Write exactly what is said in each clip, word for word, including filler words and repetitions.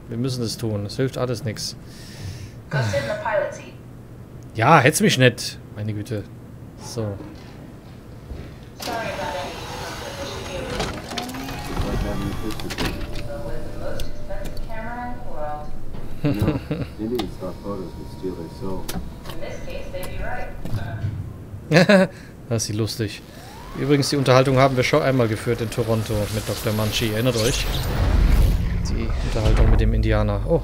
Wir müssen es tun. Es hilft alles nichts. Ja, hätt's mich nicht. Meine Güte. So. Das ist lustig. Übrigens, die Unterhaltung haben wir schon einmal geführt in Toronto mit Doktor Munchie. Erinnert euch? Die Unterhaltung mit dem Indianer. Oh.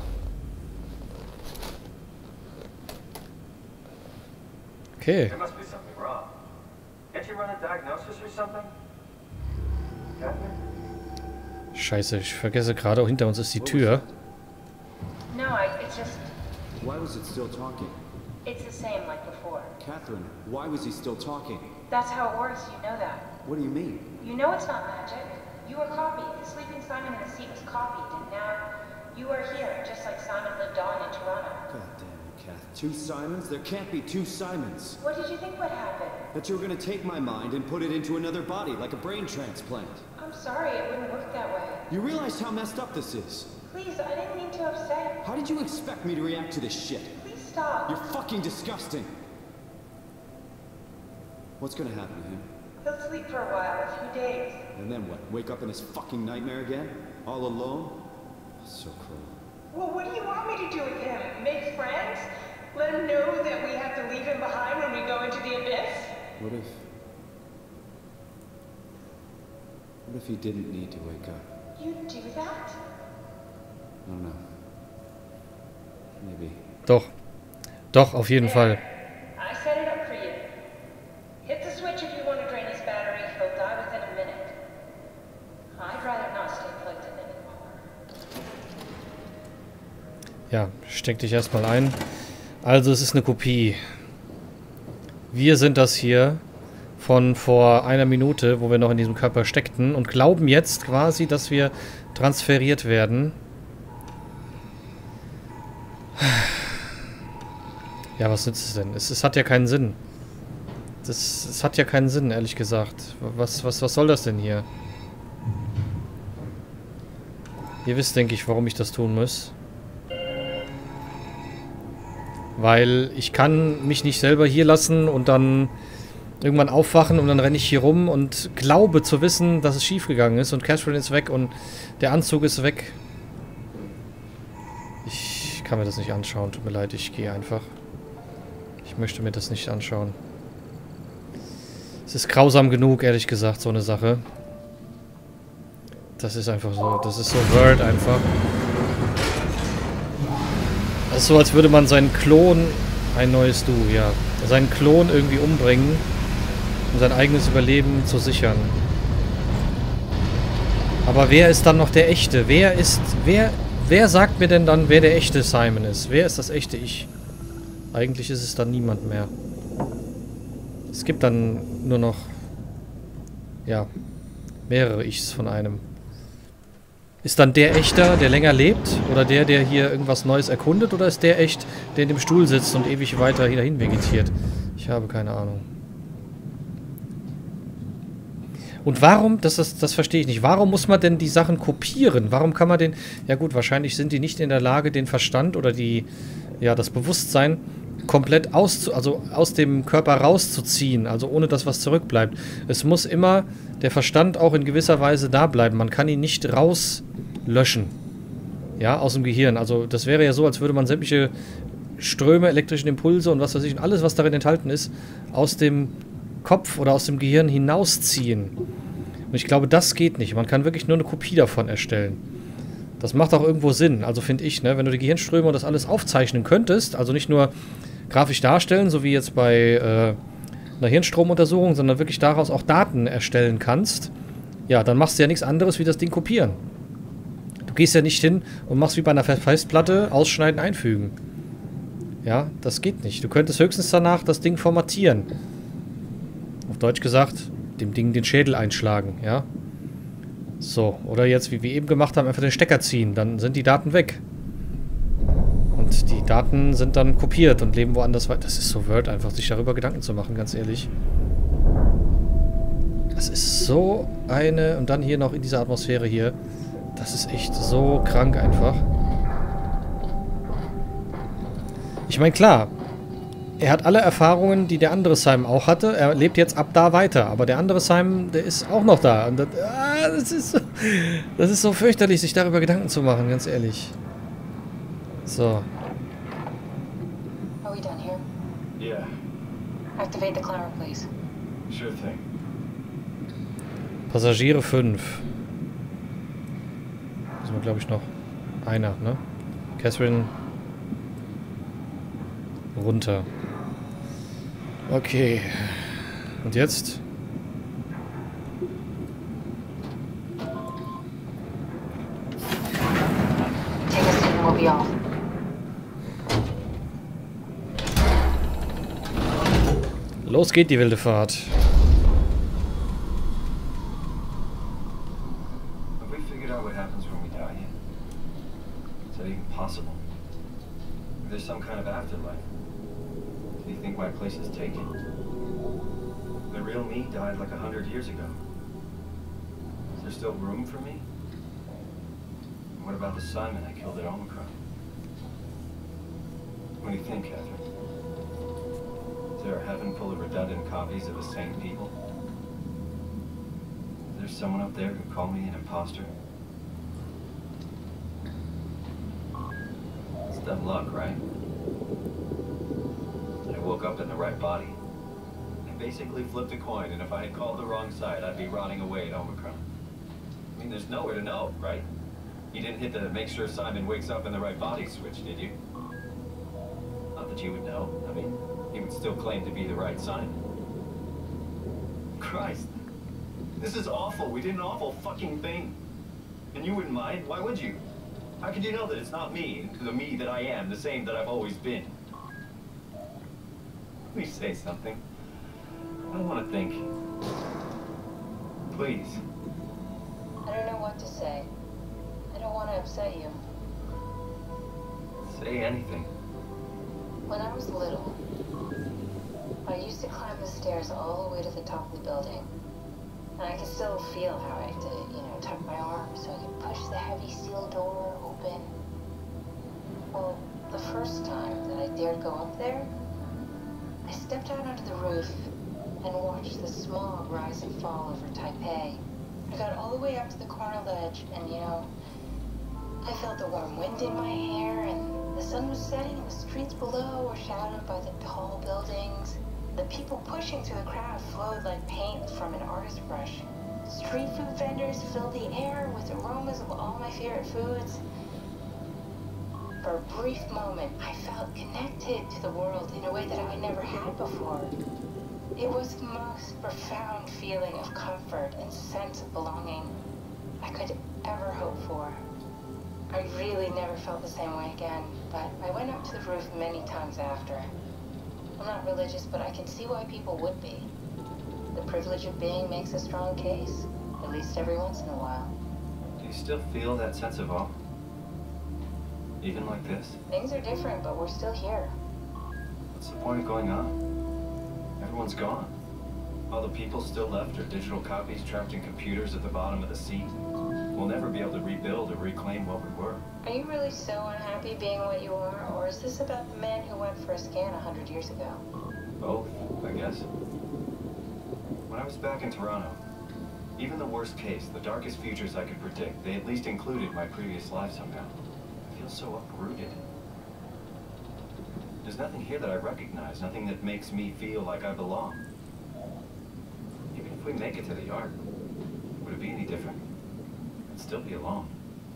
Okay. Scheiße, ich vergesse gerade, auch hinter uns ist die Tür. No, I, it's just... Why was it still talking? It's the same like before. Catherine, why was he still talking? That's how it works, you know that. What do you mean? You know it's not magic. You were copied. The sleeping Simon in the seat was copied, and now you are here, just like Simon lived on in Toronto. God damn it, Kath. Two Simons? There can't be two Simons. What did you think would happen? That you were gonna take my mind and put it into another body, like a brain transplant. I'm sorry, it wouldn't work that way. You realize how messed up this is? Please, I didn't mean to upset. How did you expect me to react to this shit? Please stop. You're fucking disgusting. What's gonna happen to him? He'll sleep for a while, a few days. And then what? Wake up in his fucking nightmare again? All alone? So cruel. Well, what do you want me to do with him? Make friends? Let him know that we have to leave him behind when we go into the abyss? What if... What if he didn't need to wake up? You'd do that? I don't know. Maybe. Doch. Doch, auf jeden Fall. I set it up for you. Hit the switch if you want to drain his battery. He'll die within a minute. I'd rather not stay plugged in anymore. Ja, steck dich erstmal ein. Also, es ist eine Kopie. Wir sind das hier von vor einer Minute, wo wir noch in diesem Körper steckten und glauben jetzt quasi, dass wir transferiert werden. Ja, was nützt es denn? Es, es hat ja keinen Sinn. Das, es hat ja keinen Sinn, ehrlich gesagt. Was, was, was soll das denn hier? Ihr wisst, denke ich, warum ich das tun muss. Weil ich kann mich nicht selber hier lassen und dann irgendwann aufwachen und dann renne ich hier rum und glaube zu wissen, dass es schiefgegangen ist und Catherine ist weg und der Anzug ist weg. Ich kann mir das nicht anschauen, tut mir leid, ich gehe einfach. Ich möchte mir das nicht anschauen. Es ist grausam genug, ehrlich gesagt, so eine Sache. Das ist einfach so, das ist so Word einfach. Das ist so, als würde man seinen Klon, ein neues Du, ja, seinen Klon irgendwie umbringen, um sein eigenes Überleben zu sichern. Aber wer ist dann noch der Echte? Wer ist, wer, wer sagt mir denn dann, wer der echte Simon ist? Wer ist das echte Ich? Eigentlich ist es dann niemand mehr. Es gibt dann nur noch, ja, mehrere Ichs von einem. Ist dann der Echter, der länger lebt? Oder der, der hier irgendwas Neues erkundet? Oder ist der echt, der in dem Stuhl sitzt und ewig weiter dahin vegetiert? Ich habe keine Ahnung. Und warum, das, ist, das verstehe ich nicht, warum muss man denn die Sachen kopieren? Warum kann man den, ja gut, wahrscheinlich sind die nicht in der Lage, den Verstand oder die, ja, das Bewusstsein komplett aus, also aus dem Körper rauszuziehen, also ohne dass was zurückbleibt. Es muss immer der Verstand auch in gewisser Weise da bleiben. Man kann ihn nicht rauslöschen, ja, aus dem Gehirn. Also das wäre ja so, als würde man sämtliche Ströme, elektrische Impulse und was weiß ich, und alles, was darin enthalten ist, aus dem Kopf oder aus dem Gehirn hinausziehen. Und ich glaube, das geht nicht. Man kann wirklich nur eine Kopie davon erstellen. Das macht auch irgendwo Sinn, also finde ich, ne? Wenn du die Gehirnströme und das alles aufzeichnen könntest, also nicht nur grafisch darstellen, so wie jetzt bei äh, einer Hirnstromuntersuchung, sondern wirklich daraus auch Daten erstellen kannst, ja, dann machst du ja nichts anderes wie das Ding kopieren. Du gehst ja nicht hin und machst wie bei einer Festplatte ausschneiden, einfügen. Ja, das geht nicht. Du könntest höchstens danach das Ding formatieren. Auf Deutsch gesagt, dem Ding den Schädel einschlagen, ja. So, oder jetzt, wie wir eben gemacht haben, einfach den Stecker ziehen. Dann sind die Daten weg. Und die Daten sind dann kopiert und leben woanders weiter. Das ist so Word, einfach sich darüber Gedanken zu machen, ganz ehrlich. Das ist so eine... Und dann hier noch in dieser Atmosphäre hier. Das ist echt so krank einfach. Ich meine, klar, er hat alle Erfahrungen, die der andere Simon auch hatte. Er lebt jetzt ab da weiter. Aber der andere Simon, der ist auch noch da. Und das, ah, das, ist so, das ist so fürchterlich, sich darüber Gedanken zu machen, ganz ehrlich. So. Are we done here? Yeah, Activate the climber, please. sure thing. Passagiere fünf. Müssen wir, glaube ich, noch einer, ne? Catherine runter. Okay. Und jetzt? Take us in and we'll be off. Los geht die wilde Fahrt. Have we figured out what happens when we die yet? Is that even possible? Is there some kind of afterlife? Do you think my place is taken? The real me died like a hundred years ago. Is there still room for me? And what about the Simon I killed at Omicron? What do you think, Catherine? Is there a heaven full of redundant copies of the same people? Is there someone up there who called me an imposter? It's dumb luck, right? I woke up in the right body. I basically flipped a coin, and if I had called the wrong side, I'd be rotting away at Omicron. I mean, there's nowhere to know, right? You didn't hit the make sure Simon wakes up in the right body switch, did you? Not that you would know. I mean, he would still claim to be the right Simon. Christ. This is awful. We did an awful fucking thing. And you wouldn't mind? Why would you? How could you know that it's not me, the me that I am, the same that I've always been? Please say something. I don't want to think. Please. I don't know what to say. I don't want to upset you. Say anything. When I was little, I used to climb the stairs all the way to the top of the building. And I could still feel how I had to, you know, tuck my arms so I could push the heavy steel door open. Well, the first time that I dared go up there, I stepped out onto the roof and watched the smog rise and fall over Taipei. I got all the way up to the corner ledge and, you know, I felt the warm wind in my hair and the sun was setting and the streets below were shadowed by the tall buildings. The people pushing through the crowd flowed like paint from an artist's brush. Street food vendors filled the air with aromas of all my favorite foods. For a brief moment, I felt connected to the world in a way that I never had before. It was the most profound feeling of comfort and sense of belonging I could ever hope for. I really never felt the same way again, but I went up to the roof many times after. I'm not religious, but I can see why people would be. The privilege of being makes a strong case, at least every once in a while. Do you still feel that sense of awe? Even like this? Things are different, but we're still here. What's the point of going on? Everyone's gone. All the people still left are digital copies trapped in computers at the bottom of the sea. We'll never be able to rebuild or reclaim what we were. Are you really so unhappy being what you are, or is this about the man who went for a scan a hundred years ago? Both, I guess. When I was back in Toronto, even the worst case, the darkest futures I could predict, they at least included my previous life somehow. I feel so uprooted. There's nothing here that I recognize, nothing that makes me feel like I belong. Even if we make it to the yard, would it be any different? I'd still be alone.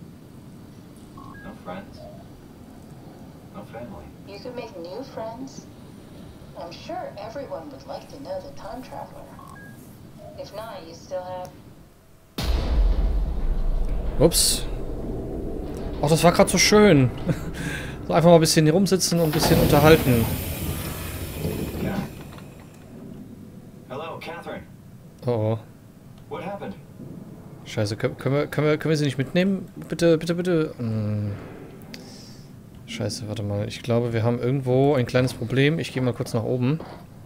No friends. No family. You could make new friends. I'm sure everyone would like to know the time traveler. If not, you still have... Ups. Ach, das war gerade so schön. So einfach mal ein bisschen hier rumsitzen und ein bisschen unterhalten. Yeah. Hello, Catherine. Oh, oh. What happened? Scheiße, können, können, wir, können, wir, können wir sie nicht mitnehmen? Bitte, bitte, bitte. Hm. Scheiße, warte mal. Ich glaube, wir haben irgendwo ein kleines Problem. Ich gehe mal kurz nach oben.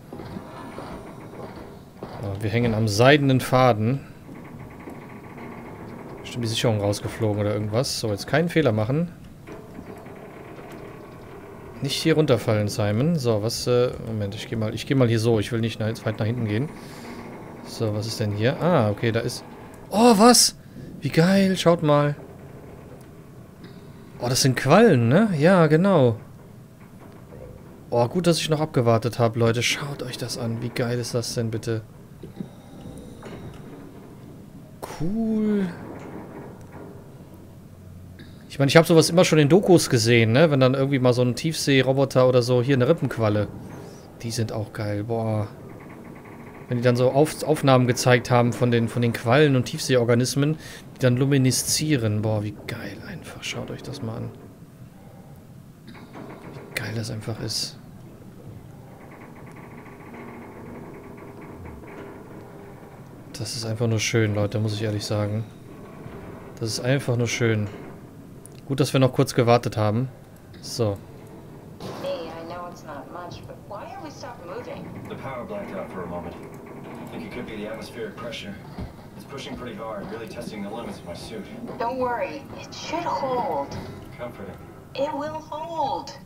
Oh, wir hängen am seidenen Faden. Bestimmt die Sicherung rausgeflogen oder irgendwas. So, jetzt keinen Fehler machen. Nicht hier runterfallen, Simon. So, was, äh, Moment, ich gehe mal, ich gehe mal hier so. Ich will nicht nach, weit nach hinten gehen. So, was ist denn hier? Ah, okay, da ist... Oh, was? Wie geil, schaut mal. Oh, das sind Quallen, ne? Ja, genau. Oh, gut, dass ich noch abgewartet habe, Leute. Schaut euch das an. Wie geil ist das denn, bitte? Cool. Ich meine, ich habe sowas immer schon in Dokus gesehen, ne? Wenn dann irgendwie mal so ein Tiefseeroboter oder so, hier eine Rippenqualle. Die sind auch geil, boah. Wenn die dann so Auf Aufnahmen gezeigt haben von den, von den Quallen und Tiefseeorganismen, die dann lumineszieren. Boah, wie geil einfach. Schaut euch das mal an. Wie geil das einfach ist. Das ist einfach nur schön, Leute, muss ich ehrlich sagen. Das ist einfach nur schön. Gut, dass wir noch kurz gewartet haben. So. Hey, I know it's not much, but why are we stopped moving? The power blacked out for a moment. I think it could be the atmospheric pressure. It's pushing pretty hard, really testing the limits of my suit. Don't worry, it should hold. Comforting. It will hold.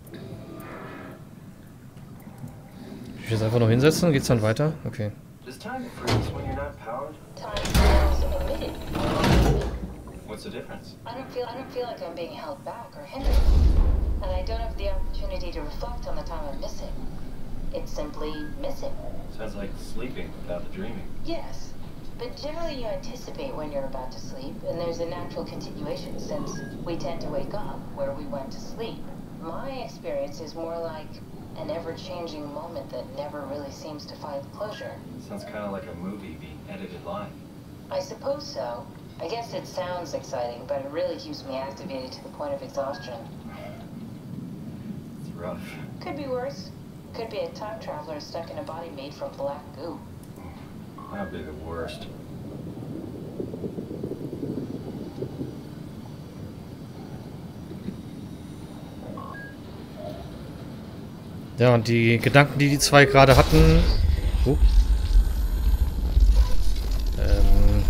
Ich will jetzt einfach noch hinsetzen, geht's dann weiter? Okay. Does time freeze when you're not powered? Time feels emitted. What's the difference? I don't feel I don't feel like I'm being held back or hindered. And I don't have the opportunity to reflect on the time I'm missing. It's simply missing. Sounds like sleeping without the dreaming. Yes. But generally you anticipate when you're about to sleep, and there's a natural continuation since we tend to wake up where we went to sleep. My experience is more like an ever-changing moment that never really seems to find closure. Sounds kind of like a movie being edited live. I suppose so. I guess it sounds exciting, but it really keeps me activated to the point of exhaustion. It's rough. Could be worse. Could be a time traveler stuck in a body made from black goo. That'd be the worst. Ja, und die Gedanken, die die zwei gerade hatten... Oh. Ähm...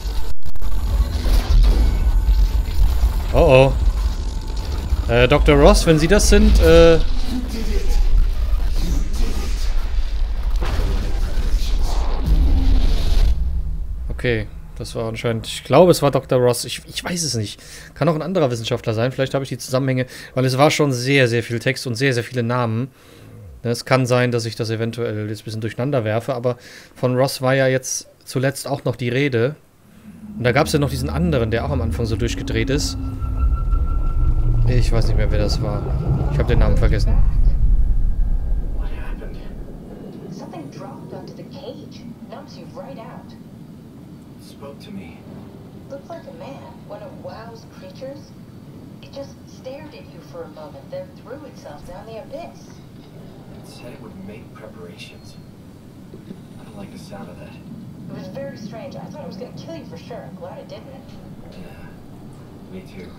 Oh oh. Äh, Doktor Ross, wenn Sie das sind, äh... Okay, das war anscheinend... Ich glaube, es war Doktor Ross. Ich, ich weiß es nicht. Kann auch ein anderer Wissenschaftler sein. Vielleicht habe ich die Zusammenhänge... Weil es war schon sehr, sehr viel Text und sehr, sehr viele Namen. Es kann sein, dass ich das eventuell jetzt ein bisschen durcheinander werfe. Aber von Ross war ja jetzt zuletzt auch noch die Rede. Und da gab es ja noch diesen anderen, der auch am Anfang so durchgedreht ist. Ich weiß nicht mehr, wer das war. Ich habe den Namen vergessen. What happened? Something dropped onto the cage. Numbs you right out. Spoke to me. Looks like a man. When it wows creatures, it just stared at you for a moment, then threw itself down the abyss. It said it would make preparations. I don't like the sound of that. It was very strange. I thought it was going to kill you for sure. I'm glad it didn't. Yeah, me too.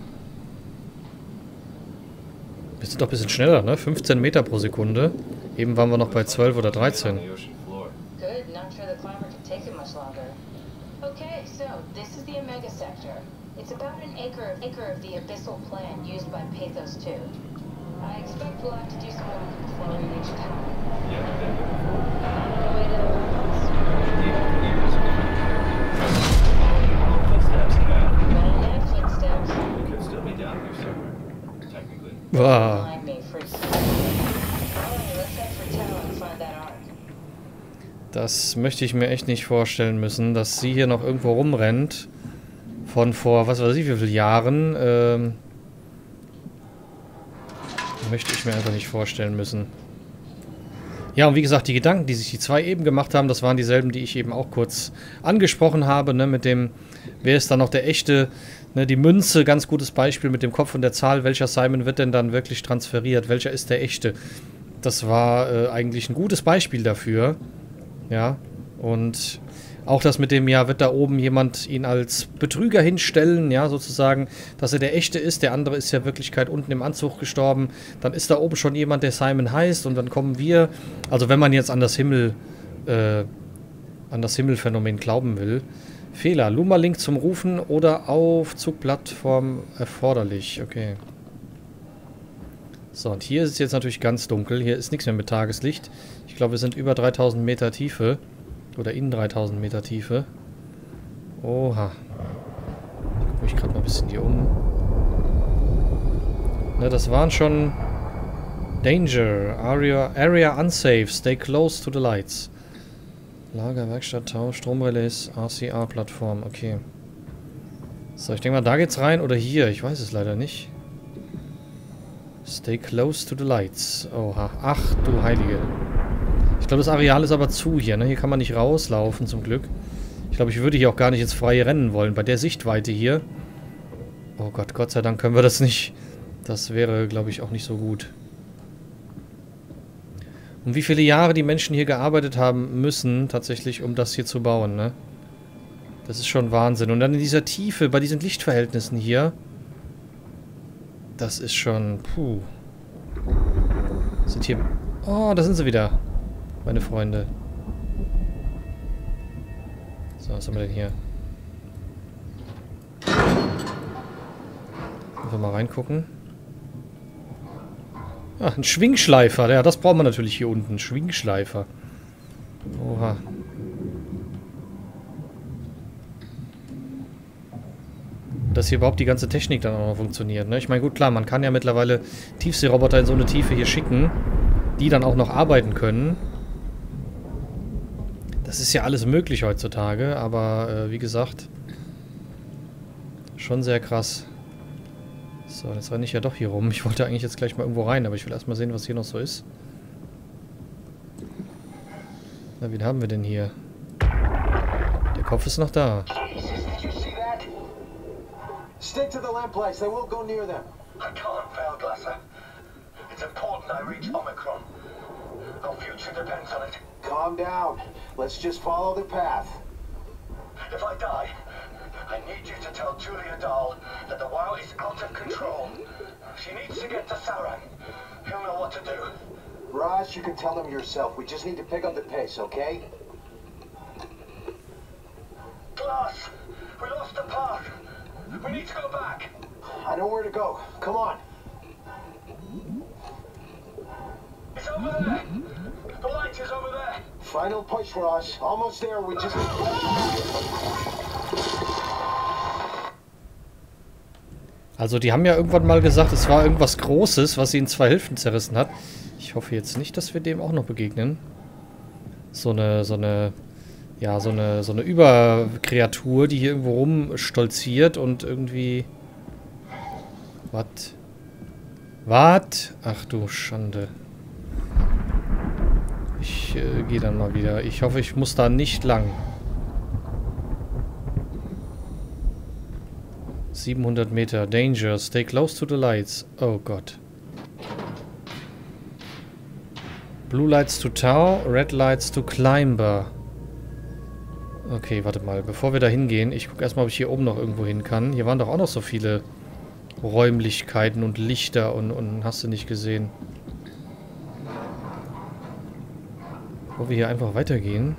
Wir sind doch ein bisschen schneller, ne? fünfzehn Meter pro Sekunde. Eben waren wir noch bei zwölf oder dreizehn. Good. Not sure the climber could take it much longer. Okay, so this is the Omega Sector. It's about an acre, acre of the abyssal plan used by Pathos two. I expect we'll have to do some work before we reach town. Yeah, I've been here before. On the way to the house. Footsteps, Cat. Better than footsteps. We could still be down here somewhere, technically. Wow. Behind me, freaks. Alright, let's head for town and find that ark. Das möchte ich mir echt nicht vorstellen müssen, dass sie hier noch irgendwo rumrennt. Von vor, was weiß ich, wie viele Jahren. Ähm, möchte ich mir einfach nicht vorstellen müssen. Ja, und wie gesagt, die Gedanken, die sich die zwei eben gemacht haben, das waren dieselben, die ich eben auch kurz angesprochen habe, ne, mit dem, wer ist dann noch der echte, ne, die Münze, ganz gutes Beispiel mit dem Kopf und der Zahl, welcher Simon wird denn dann wirklich transferiert, welcher ist der echte. Das war äh, eigentlich ein gutes Beispiel dafür, ja, und auch das mit dem, ja, wird da oben jemand ihn als Betrüger hinstellen, ja, sozusagen, dass er der Echte ist, der andere ist ja in Wirklichkeit unten im Anzug gestorben, dann ist da oben schon jemand, der Simon heißt und dann kommen wir, also wenn man jetzt an das Himmel, äh, an das Himmelphänomen glauben will. Fehler, Luma-Link zum Rufen oder Aufzugplattform erforderlich, okay. So, und hier ist es jetzt natürlich ganz dunkel. Hier ist nichts mehr mit Tageslicht. Ich glaube, wir sind über dreitausend Meter Tiefe. Oder in dreitausend Meter Tiefe. Oha. Ich gucke mich gerade mal ein bisschen hier um. Ne, das waren schon... Danger. Area, area unsafe. Stay close to the lights. Lager, Werkstatt, Tau, Stromrelais, R C A-Plattform. Okay. So, ich denke mal, da geht's rein oder hier. Ich weiß es leider nicht. Stay close to the lights. Oha. Ach, du Heilige. Ich glaube, das Areal ist aber zu hier, ne? Hier kann man nicht rauslaufen, zum Glück. Ich glaube, ich würde hier auch gar nicht ins Freie rennen wollen. Bei der Sichtweite hier. Oh Gott, Gott sei Dank können wir das nicht. Das wäre, glaube ich, auch nicht so gut. Und wie viele Jahre die Menschen hier gearbeitet haben müssen, tatsächlich, um das hier zu bauen, ne? Das ist schon Wahnsinn. Und dann in dieser Tiefe, bei diesen Lichtverhältnissen hier. Das ist schon... Puh. Sind hier... Oh, da sind sie wieder. Meine Freunde. So, was haben wir denn hier? Einfach mal reingucken. Ah, ein Schwingschleifer. Ja, das braucht man natürlich hier unten. Schwingschleifer. Oha. Dass hier überhaupt die ganze Technik dann auch noch funktioniert, ne? Ich meine, gut, klar, man kann ja mittlerweile Tiefseeroboter in so eine Tiefe hier schicken, die dann auch noch arbeiten können. Das ist ja alles möglich heutzutage, aber äh, wie gesagt, schon sehr krass. So, jetzt renne ich ja doch hier rum. Ich wollte eigentlich jetzt gleich mal irgendwo rein, aber ich will erstmal sehen, was hier noch so ist. Na, wen haben wir denn hier? Der Kopf ist noch da. Stick to the lamp lights. They won't go near them. I can't, Veilglasser. It's important I reach Omicron. Our future depends on it. Calm down. Let's just follow the path. If I die, I need you to tell Julia Dahl that the WoW is out of control. She needs to get to Sauron. He'll know what to do. Raj, you can tell them yourself. We just need to pick up the pace, okay? Glass! We lost the path! We need to go back! I know where to go. Come on. It's over there! The light is over there! Final push, Raj. Almost there. We just... Also die haben ja irgendwann mal gesagt, es war irgendwas Großes, was sie in zwei Hälften zerrissen hat. Ich hoffe jetzt nicht, dass wir dem auch noch begegnen. So eine, so eine, ja, so eine, so eine Überkreatur, die hier irgendwo rumstolziert und irgendwie... Was? Was? Ach du Schande. Ich äh, gehe dann mal wieder. Ich hoffe, ich muss da nicht lang. siebenhundert Meter. Danger. Stay close to the lights. Oh Gott. Blue lights to Tau, red lights to Climber. Okay, warte mal. Bevor wir da hingehen, ich gucke erstmal, ob ich hier oben noch irgendwo hin kann. Hier waren doch auch noch so viele Räumlichkeiten und Lichter und, und hast du nicht gesehen. Wo wir hier einfach weitergehen.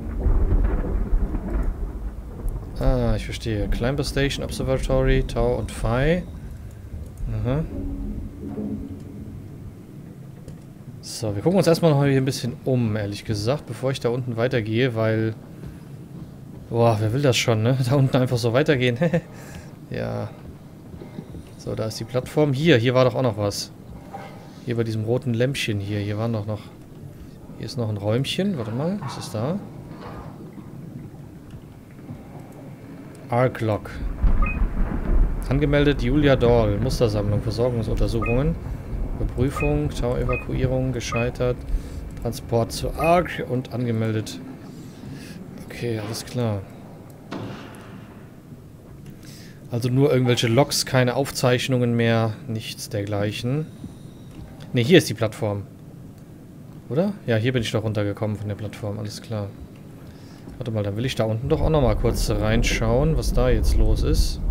Ah, ich verstehe. Climber Station, Observatory, Tau und Phi. Aha. So, wir gucken uns erstmal noch hier ein bisschen um, ehrlich gesagt, bevor ich da unten weitergehe, weil... Boah, wer will das schon, ne? Da unten einfach so weitergehen. Ja. So, da ist die Plattform. Hier, hier war doch auch noch was. Hier bei diesem roten Lämpchen hier. Hier waren doch noch... Hier ist noch ein Räumchen. Warte mal, was ist da? Arc Log. Angemeldet Julia Dahl. Mustersammlung, Versorgungsuntersuchungen. Überprüfung, Tau-Evakuierung, gescheitert. Transport zu Arc und angemeldet. Okay, alles klar. Also nur irgendwelche Logs, keine Aufzeichnungen mehr, nichts dergleichen. Ne, hier ist die Plattform. Oder? Ja, hier bin ich doch runtergekommen von der Plattform, alles klar. Warte mal, dann will ich da unten doch auch nochmal kurz reinschauen, was da jetzt los ist.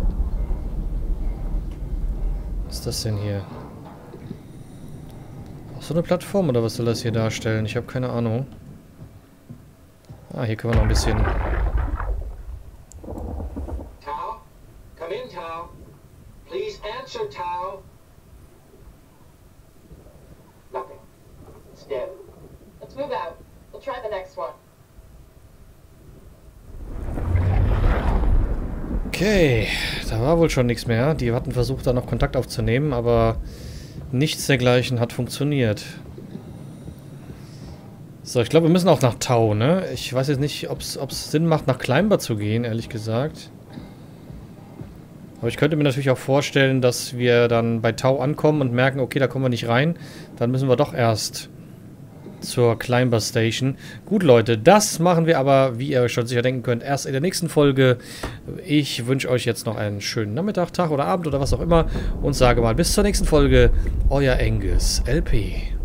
Was ist das denn hier? Auch so eine Plattform oder was soll das hier darstellen? Ich habe keine Ahnung. Ah, hier können wir noch ein bisschen... Tau? Come in, Tau. Please answer, Tau. Okay, da war wohl schon nichts mehr. Die hatten versucht, da noch Kontakt aufzunehmen, aber nichts dergleichen hat funktioniert. So, ich glaube, wir müssen auch nach Tau, ne? Ich weiß jetzt nicht, ob es Sinn macht, nach Climber zu gehen, ehrlich gesagt. Aber ich könnte mir natürlich auch vorstellen, dass wir dann bei Tau ankommen und merken, okay, da kommen wir nicht rein. Dann müssen wir doch erst zur Climber Station. Gut, Leute, das machen wir aber, wie ihr euch schon sicher denken könnt, erst in der nächsten Folge. Ich wünsche euch jetzt noch einen schönen Nachmittag, Tag oder Abend oder was auch immer und sage mal bis zur nächsten Folge. Euer Angus L P.